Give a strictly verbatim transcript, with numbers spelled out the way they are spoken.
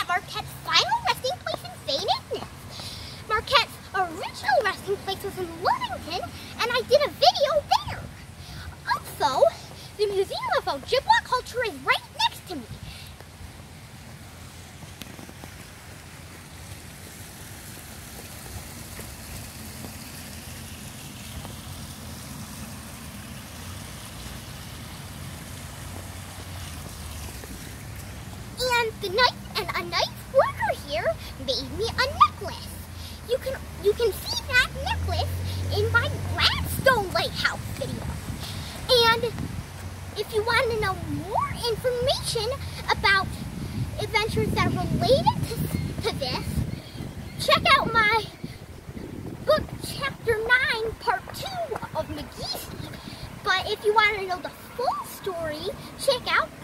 at Marquette's final resting place in Saint Ignace. Marquette's original resting place was in Ludington, and I did a video there. Also, the Museum of Ojibwa Culture is right next to me. And the knife and a knife worker here made me a necklace. You can you can see that necklace in my Gladstone Lighthouse video. And if you want to know more information about adventures that are related to, to this, check out my book chapter nine part two of McGee's. But if you want to know the full story, check out